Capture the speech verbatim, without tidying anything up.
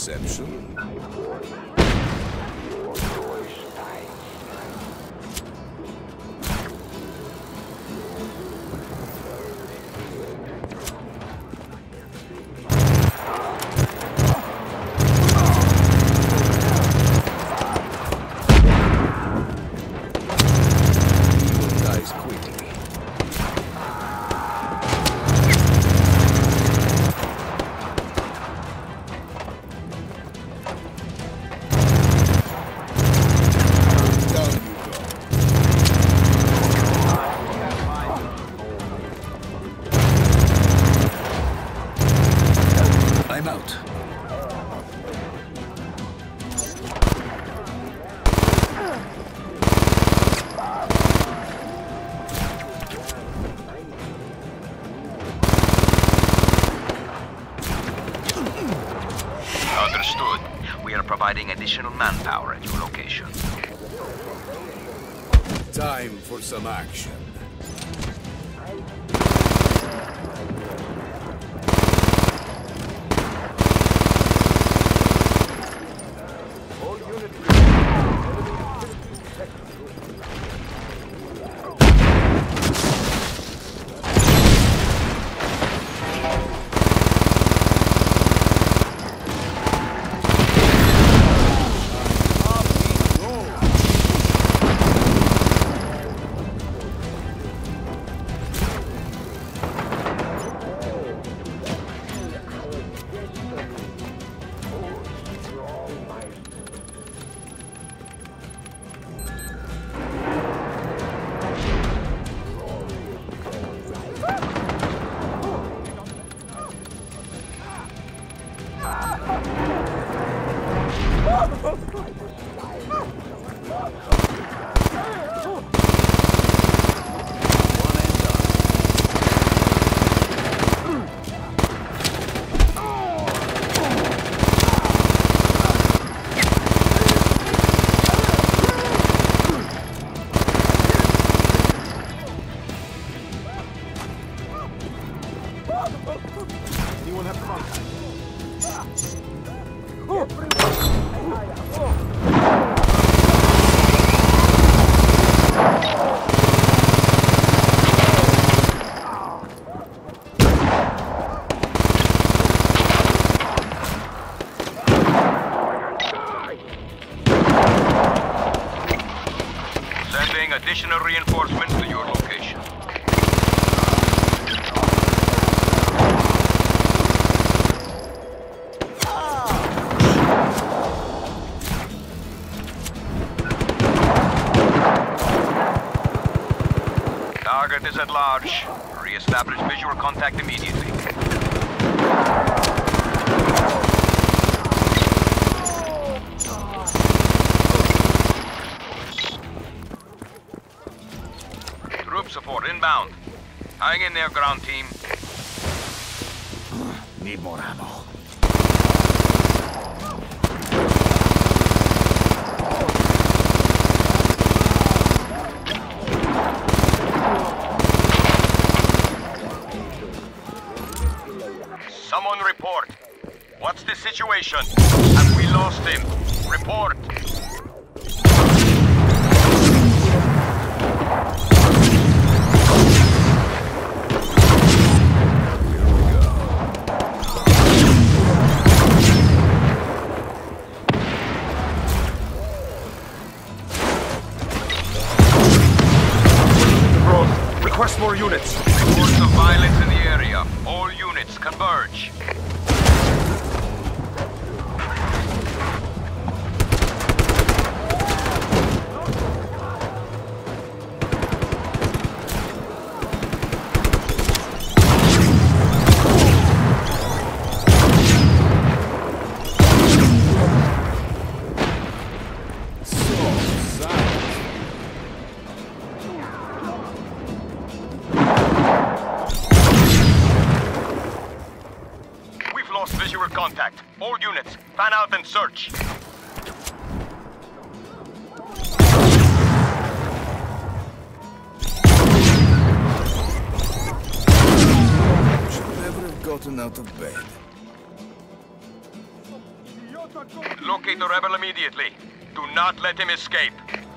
perception. I'm out. Understood. We are providing additional manpower at your location. Time for some action. Anyone have contact? Sending additional reinforcements to your location. Target is at large. Re-establish visual contact immediately. Troop support inbound. Hang in there, ground team. Need more ammo. Someone report. What's the situation? Have we lost him? Report. Request more units. Reports of violence in the area. All units converge. Visual contact. All units, fan out and search. Should never have gotten out of bed. Locate the rebel immediately. Do not let him escape.